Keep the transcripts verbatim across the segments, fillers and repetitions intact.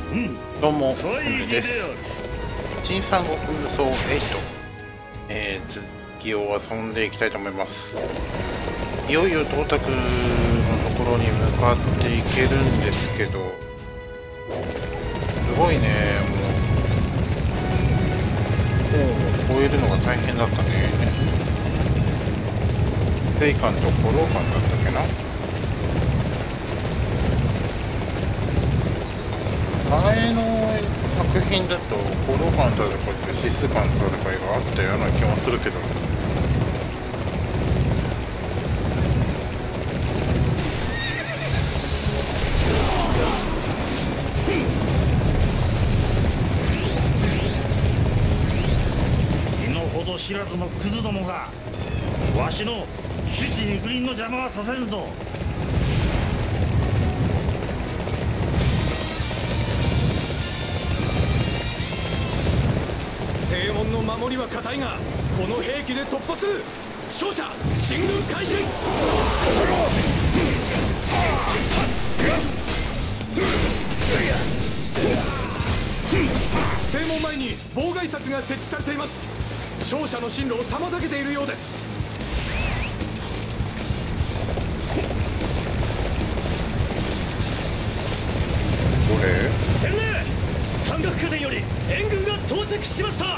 どうも、ふむです。新三国無双はち、えー、続きを遊んでいきたいと思います。いよいよ到達のところに向かっていけるんですけど、すごいね、もう、もう越えるのが大変だったね。聖館と古老館だったっけな。前の作品だと古老館とかシス館とかがあったような気もするけど、 身の程知らずのクズどもがわしの主治肉林の邪魔はさせんぞ。 正門の守りは固いが、この兵器で突破する。勝者進軍開始。正門前に妨害柵が設置されています。勝者の進路を妨げているようです。 どれ？ 天礼、山岳宮殿より援軍が到着しました。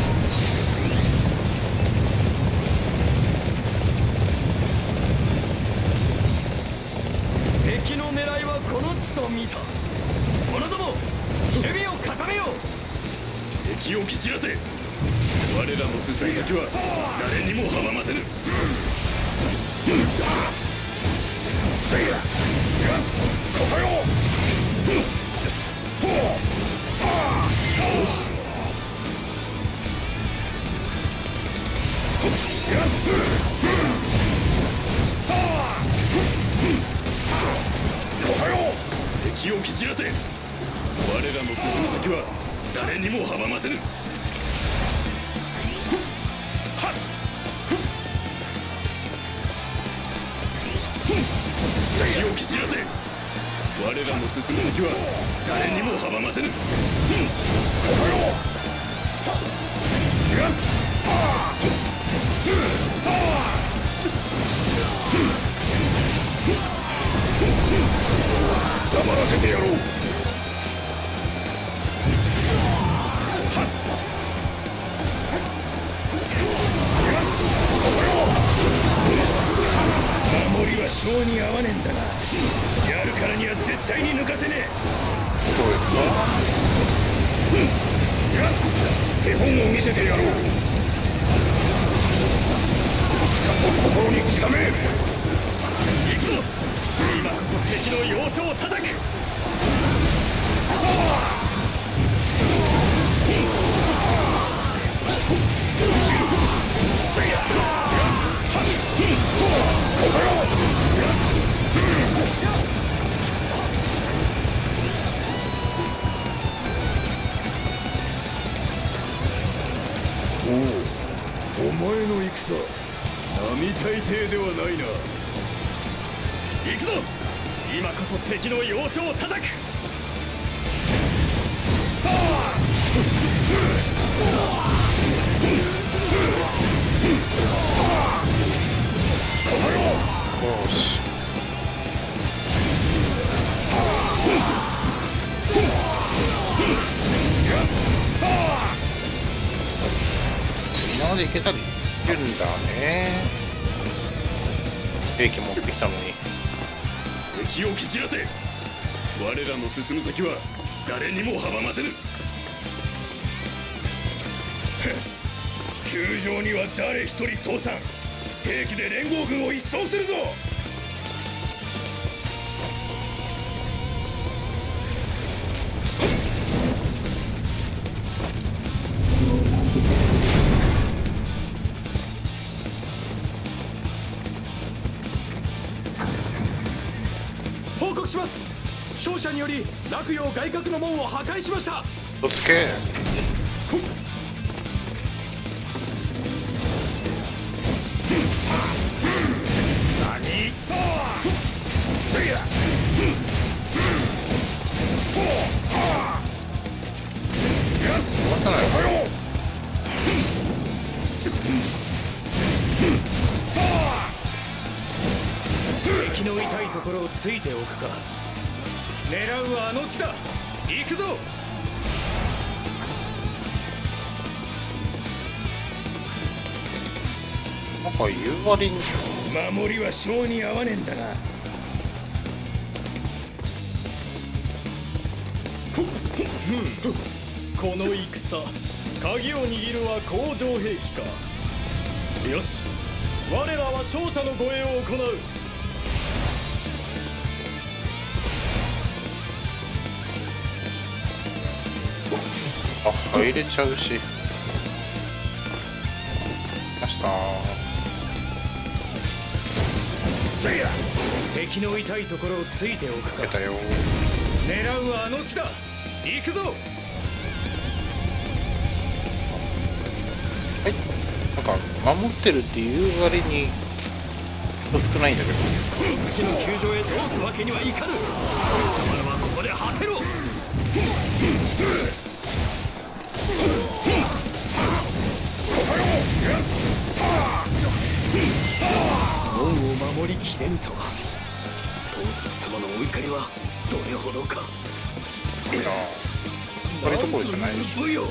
敵の狙いはこの地と見た。者ども守備を固めよう。 敵を蹴散らせ。我らの進み先は誰にも阻ませぬ。敵を蹴散らせ。我らの進む先は誰にも阻ませぬ。敵を蹴散らせ。我らの進む先は誰にも阻ませぬ。黙らせてやろう。守りは性に合わねえんだが、やるからには絶対に抜かせねえ。 どうですか？ 手本を見せてやろう。心に刻め。行くぞ。今こそ敵の要所を叩く。 おお、お前の戦、並大抵ではないな。 行くぞ。今こそ敵の要所を叩く。 よし。今までいけたりするんだね。兵器持ってきたのに。 敵を蹴散らせ。我らの進む先は誰にも阻ませぬ。球場には誰一人通さん。兵器で連合軍を一掃するぞ。 報告します。勝者により洛陽外郭の門を破壊しました。 おつけ。 何？ ころをついておくか。狙うはあの地だ。行くぞ。 なんか言う割に守りは性に合わねえんだな。この戦、鍵を握るは工場兵器か。よし、我らは勝者の護衛を行う。 あ、入れちゃうし。ましたジャイア、敵の痛いところをついておくか。 出たよ。 狙うはあの地だ。行くぞ。 はい。なんか守ってるっていう割に人少ないんだけど。 この先の球場へ通すわけにはいかぬ。貴様らはここで果てろ。門を守りきれぬとは。東吉様のお怒りはどれほどか。 いやー、悪いところじゃないし。 よ。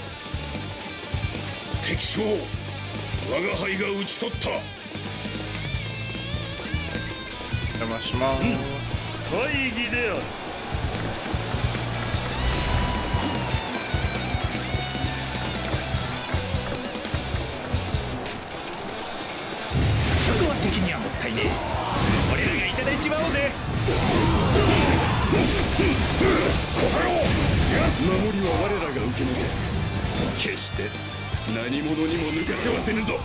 敵将、我が輩が討ち取った。 邪魔します。 大義である。 そこは敵にはもったいねえ。俺らがいただいちまおうぜ。守りは我らが受け抜け、決して何者にも抜かせはせぬぞ。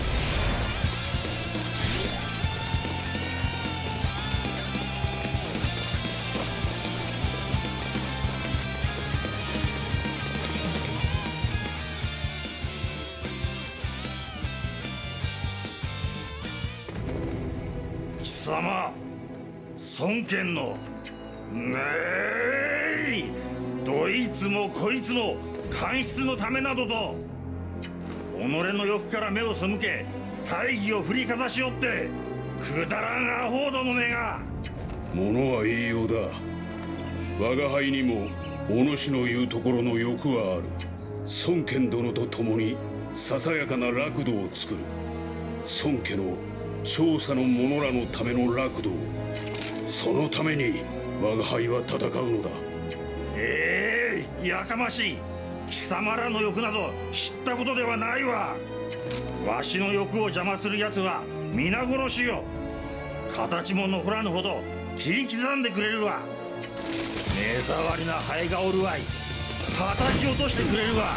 貴様、孫権のねえどいつもこいつも官室のためなどと己の欲から目を背け大義を振りかざしおってくだらんアホどもめが。 物は言いようだ。我が輩にもお主の言うところの欲はある。孫権殿と共にささやかな楽土を作る。孫家の調査の者らのための楽土を。そのために我が輩は戦うのだ。 ええー、やかましい。貴様らの欲など知ったことではないわ。わしの欲を邪魔する奴は皆殺しよ。形も残らぬほど切り刻んでくれるわ。目障りなハエがおるわい。叩き落としてくれるわ。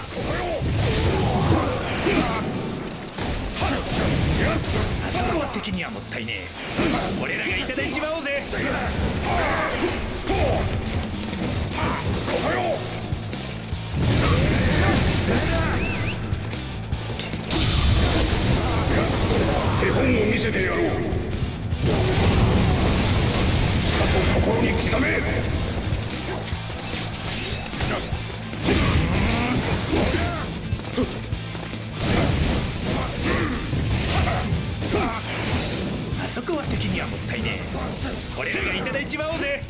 あそこは敵にはもったいねえ。俺らがいただいちまおうぜ。 手本を見せてやろう。かと心に刻め。 あそこは敵にはもったいねえ。俺らがいただいちまおうぜ。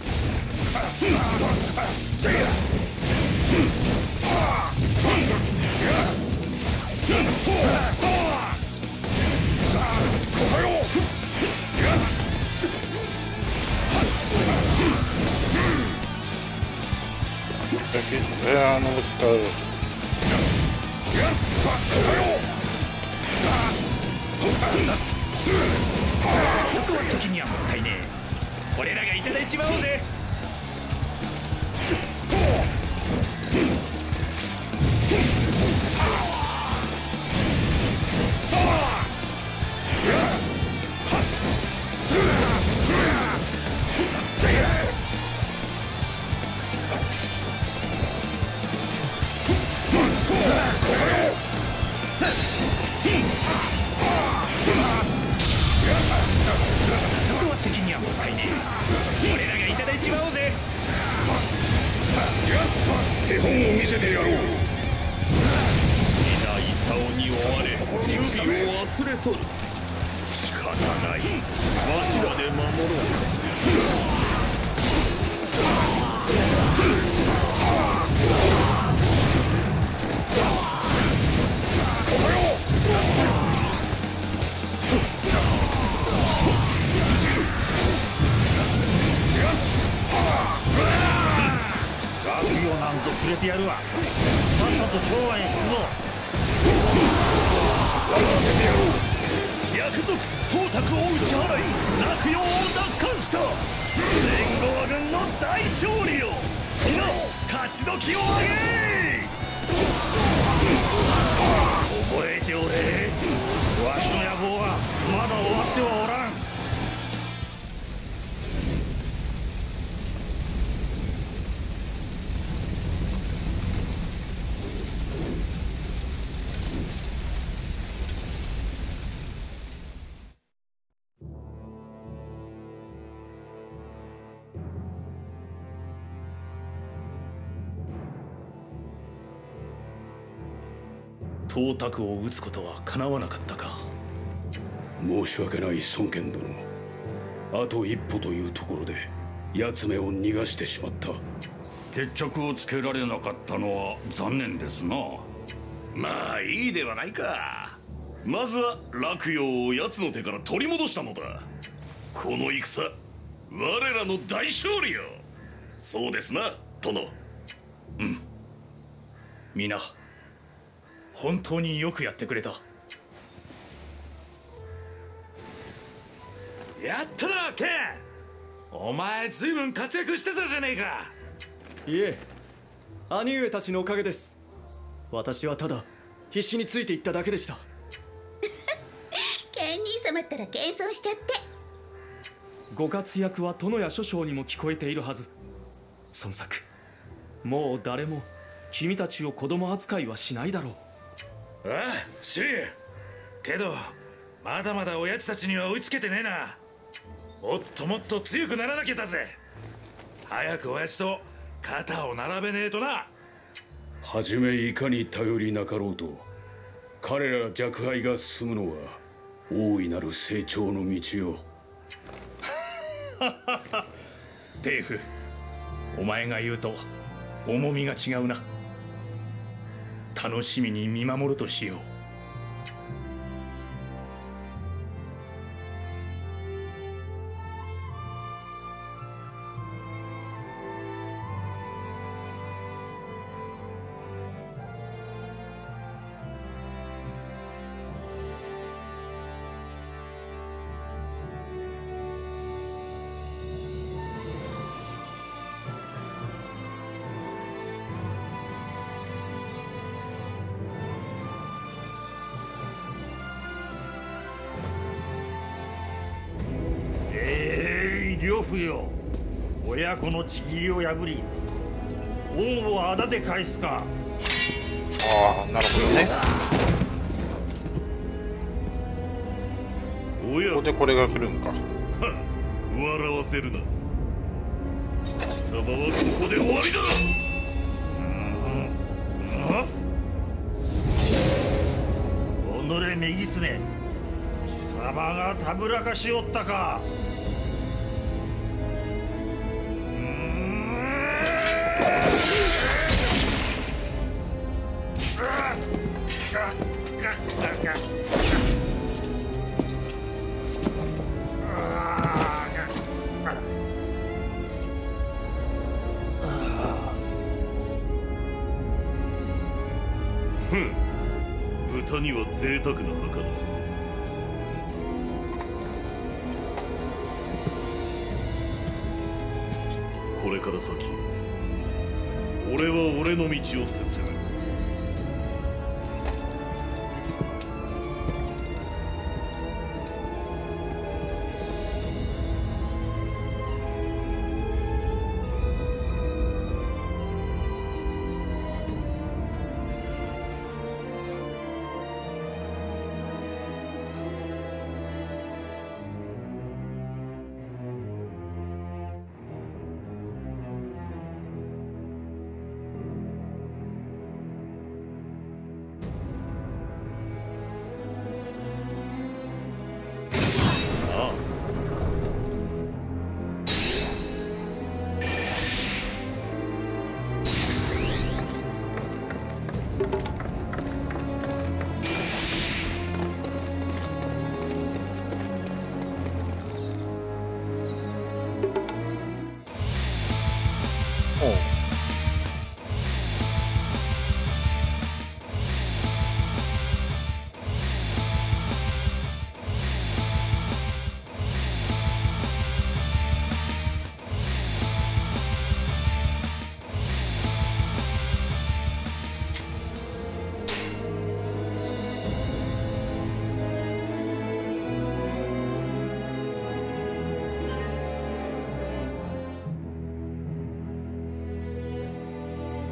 É, não vou citar. そこは敵にはもったいねえ。俺らがいただいちまおうぜ。そこは敵にはもったいねえ。俺らがいただいちまおうぜ。 手本を見せてやろう。 皆功に追われ準備を忘れとる。仕方ない。わしらで守ろう。 連れてやるわ。さっさと長安へ行くぞ。 笑わせてやろう。約束董卓を打ち払い洛陽を奪還した連合軍の大勝利よ。皆勝ち時をあげ。 覚えておれ。わしの野望はまだ終わってはおらん。 董卓を討つことはかなわなかったか。 申し訳ない孫権殿。あと一歩というところで奴めを逃がしてしまった。 決着をつけられなかったのは残念ですな。 まあいいではないか。まずは洛陽を奴の手から取り戻したのだ。この戦我らの大勝利よ。そうですな殿。 うん。皆本当によくやってくれた。 やったなケン。お前ずいぶん活躍してたじゃねえか。 いえ、兄上たちのおかげです。私はただ必死についていっただけでした。 ケン兄様ったら謙遜しちゃって。 ご活躍は殿や諸将にも聞こえているはず。孫作、もう誰も君たちを子供扱いはしないだろう。 ああ、シリけどまだまだおやつたちには追いつけてねえな。もっともっと強くならなきゃだぜ。早くおやつと肩を並べねえとな。 はじめいかに頼りなかろうと彼ら若輩が進むのは大いなる成長の道よ。 テーフ、お前が言うと重みが違うな。楽しみに見守るとしよう。呂布よ、親子の契りを破り恩をあだで返すか。 ああ、なるほどね。ここでこれが来るんか。 笑わせるな。貴様はここで終わりだ。 おのれ女狐、貴様がたぶらかしおったか。 ふん、豚には贅沢な墓だ。これから先俺は俺の道を進む。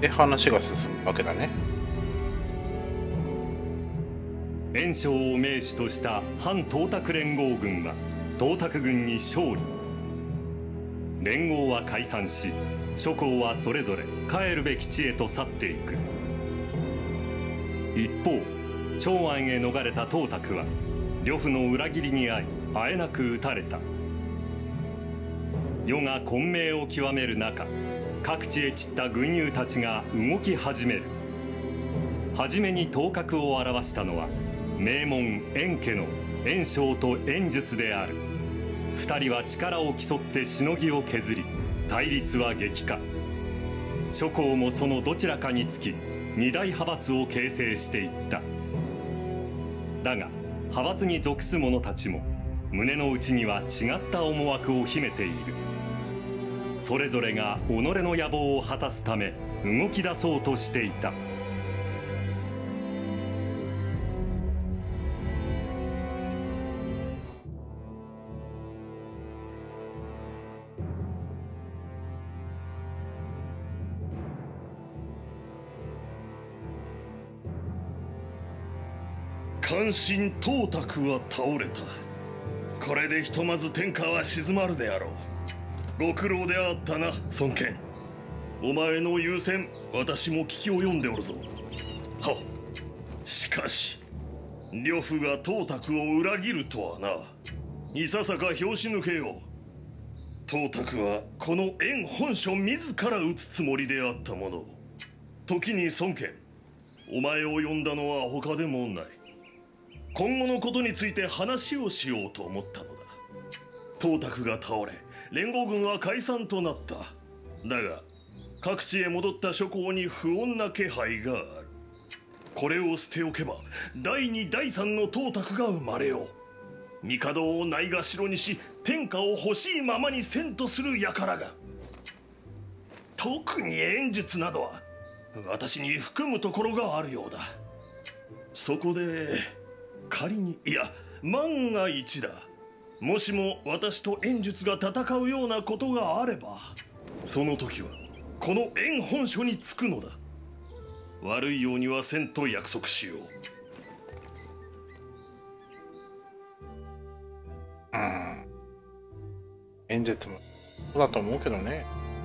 で話が進むわけだね。 袁紹を命主とした反東卓連合軍は東卓軍に勝利。連合は解散し、諸侯はそれぞれ帰るべき地へと去っていく。一方、長安へ逃れた東卓は呂布の裏切りに遭い、あえなく討たれた。世が混迷を極める中、各地へ散った軍友たちが動き始める。はじめに頭角を現したのは名門袁家の袁紹と袁術である。二人は力を競ってしのぎを削り、対立は激化。諸侯もそのどちらかにつき二大派閥を形成していった。だが派閥に属す者たちも胸の内には違った思惑を秘めている。それぞれが己の野望を果たすため動き出そうとしていた。 関心東卓は倒れた。これでひとまず天下は静まるであろう。ご苦労であったな、孫権。お前の優先、私も聞き及んでおるぞ。はっ、しかし呂布が東卓を裏切るとはな。いささか拍子抜けよう。東卓はこの袁本所自ら討つつもりであったもの。時に孫権、お前を呼んだのは他でもない。今後のことについて話をしようと思ったのだ。東卓が倒れ、連合軍は解散となった。だが各地へ戻った諸侯に不穏な気配がある。これを捨ておけば第二第三の東卓が生まれよう。帝をないがしろにし、天下を欲しいままにせんとする輩が。特に袁術などは私に含むところがあるようだ。そこで仮に、いや万が一だ、もしも私と袁術が戦うようなことがあれば、その時はこの袁本所につくのだ。悪いようにはせんと約束しよう。 うん。演説もそうだと思うけどね。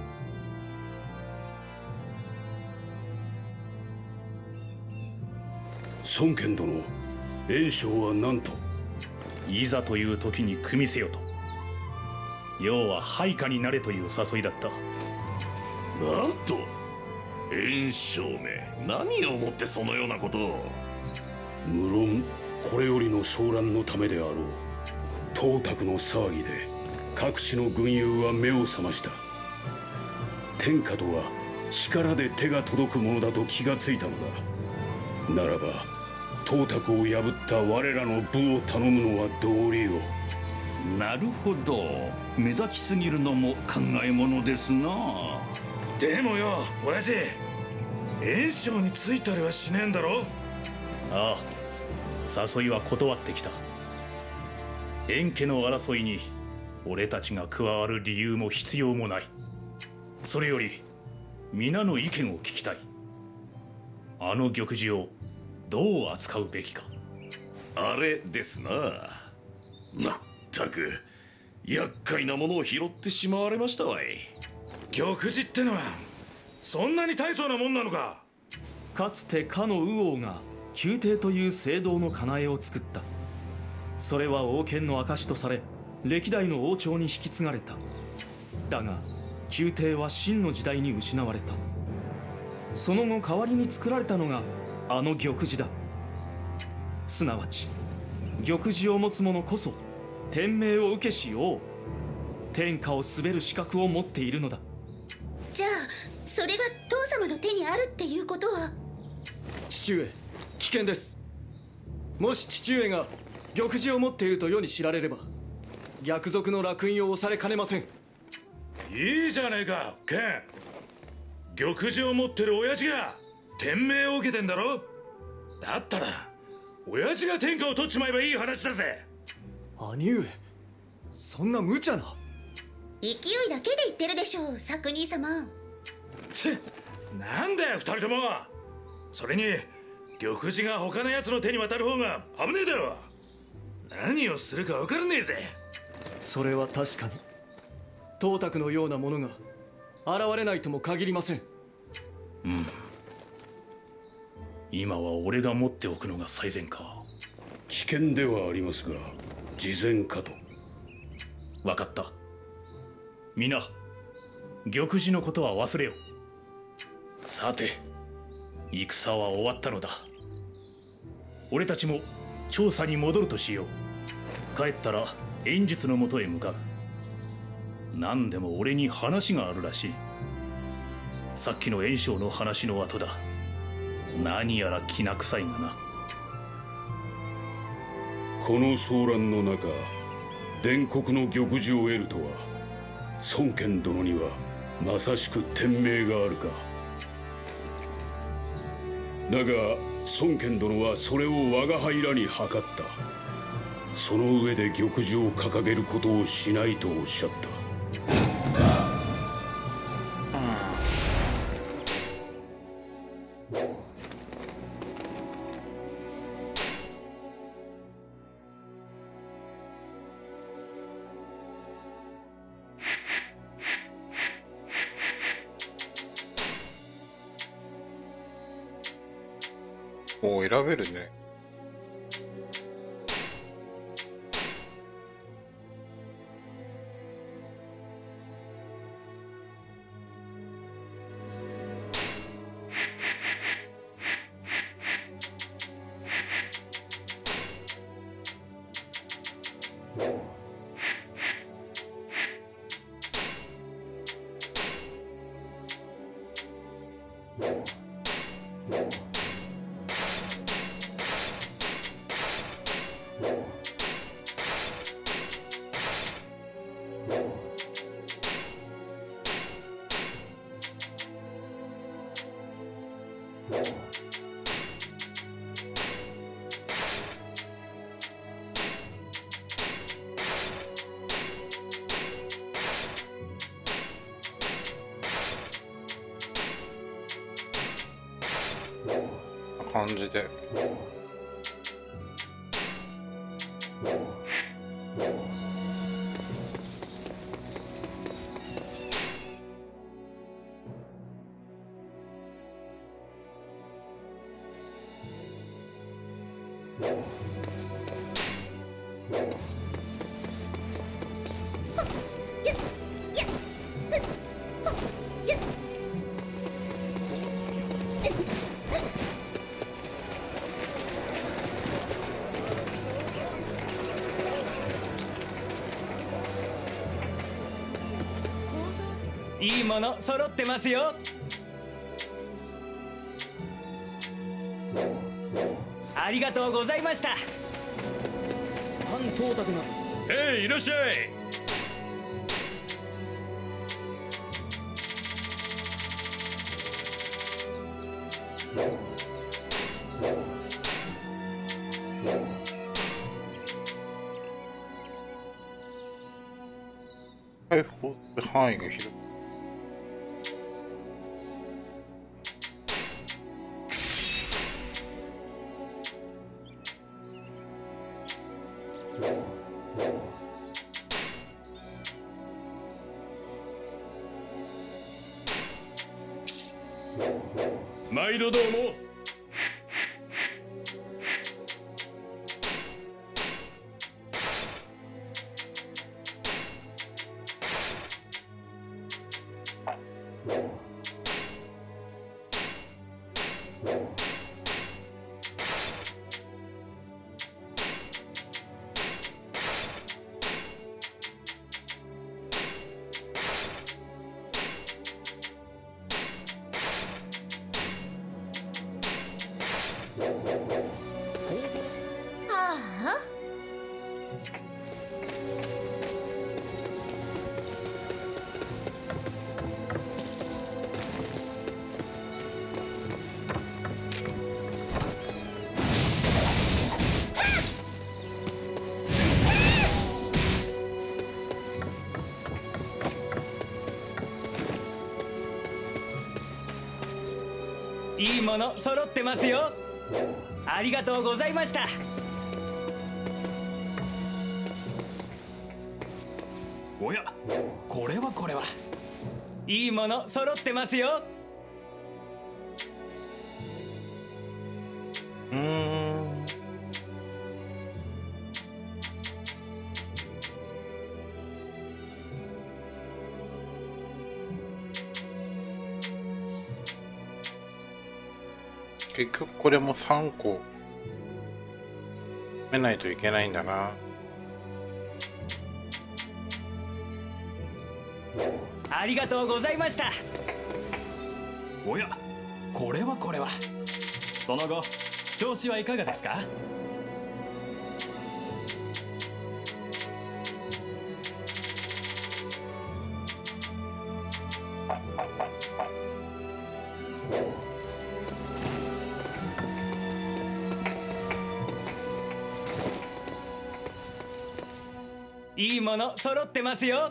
孫権殿、袁紹は何と？ いざという時に組みせよと。要は配下になれという誘いだった。 なんと袁紹め、何をもってそのようなことを。 無論これよりの騒乱のためであろう。東卓の騒ぎで各地の軍友は目を覚ました。天下とは力で手が届くものだと気がついたのだ。ならば東卓を破った我らの部を頼むのは道理よ。 なるほど、目立ちすぎるのも考えものですな。 でもよ、親父、袁紹についたりはしねえんだろ。 ああ、誘いは断ってきた。袁家の争いに俺たちが加わる理由も必要もない。それより皆の意見を聞きたい。あの玉璽をどう扱うべきか。 あれですな。まったく厄介なものを拾ってしまわれましたわい。 玉璽ってのはそんなに大層なもんなのか。 かつてかの禹王が宮廷という聖堂のかなえを作った。それは王権の証とされ、歴代の王朝に引き継がれた。だが宮廷は秦の時代に失われた。その後代わりに作られたのがあの玉璽だ。すなわち玉璽を持つ者こそ天命を受けし王、天下を統べる資格を持っているのだ。 じゃあそれが父様の手にあるっていうことは。 父上、危険です。もし父上が玉璽を持っていると世に知られれば、逆賊の烙印を押されかねません。 いいじゃねえか、ケン。玉璽を持ってる親父が天命を受けてんだろ。だったら親父が天下を取っちまえばいい話だぜ。 兄上、そんな無茶な。 勢いだけで言ってるでしょう、作人様。 チッ、 なんだよ二人とも。それに玉璽が他の奴の手に渡る方が危ねえだろ。何をするか分からねえぜ。 それは確かに董卓のようなものが現れないとも限りません。 うん、今は俺が持っておくのが最善か。 危険ではありますが事前かと。 分かった。皆玉璽のことは忘れよ。さて戦は終わったのだ。俺たちも調査に戻るとしよう。帰ったら演術のもとへ向かう。何でも俺に話があるらしい。さっきの袁紹の話の後だ。何やらきな臭いがな。 この騒乱の中伝国の玉璽を得るとは、孫権殿にはまさしく天命があるか。だが孫権殿はそれを我が輩らに諮った。その上で玉璽を掲げることをしないとおっしゃった。 おー、選べるね。感じで。 いいもの揃ってますよ。ありがとうございました。 反董卓が。 えい、いらっしゃい。 解放って範囲が広い。 毎度どうも。 いいもの揃ってますよ。ありがとうございました。 おや、これはこれはいいもの揃ってますよ。 うーん。結局これもさんこ埋めないといけないんだな。 ありがとうございました。 おや、これはこれはその後調子はいかがですか？ いいもの揃ってますよ。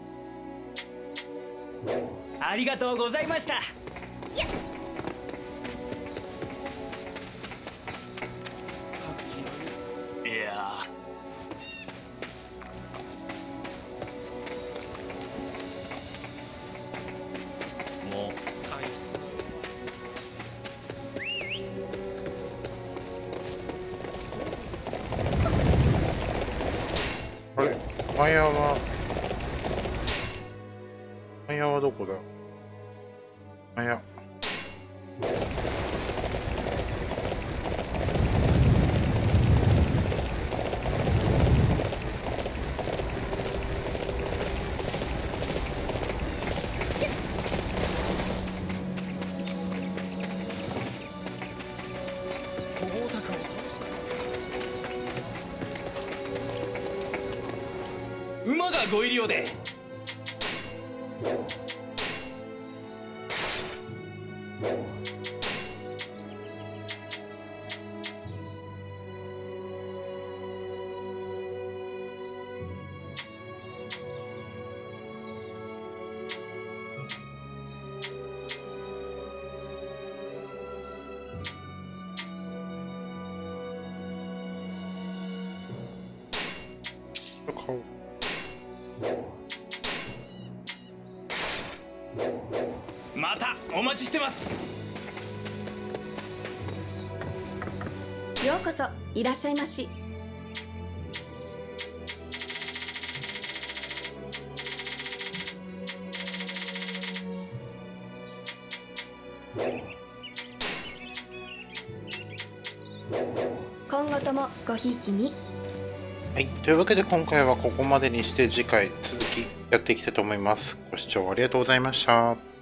ありがとうございました。 いやもうあれ、マヤはマヤはどこだ？マヤ。 馬がご入り用で。 またお待ちしてます。 ようこそいらっしゃいまし。今後ともごひいきに。 はい、というわけで今回はここまでにして次回続きやっていきたいと思います。ご視聴ありがとうございました。